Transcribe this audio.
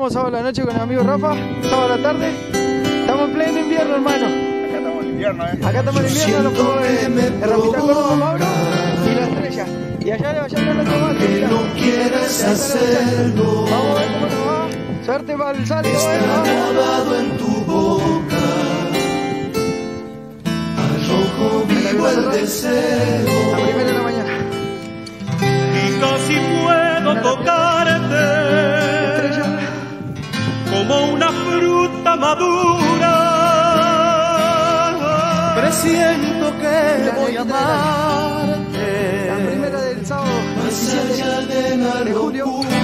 Estamos sábado a la noche con el amigo Rafa, sábado a la tarde. Estamos en pleno invierno, hermano. Acá estamos en invierno, Acá estamos en invierno, nos ponemos en Ramita Córdoba, Mauro y la Estrella. Y allá en otro bar, mira. No quieres hacerlo. Vamos a ver cómo nos va. Suerte para el salto, Grabado en tu boca, al rojo vivo el deseo. La primera de la mañana. Y casi puedo tocarte como una fruta madura. Presiento que voy a amarte. La primera del sábado, Más allá de la de julio. locura.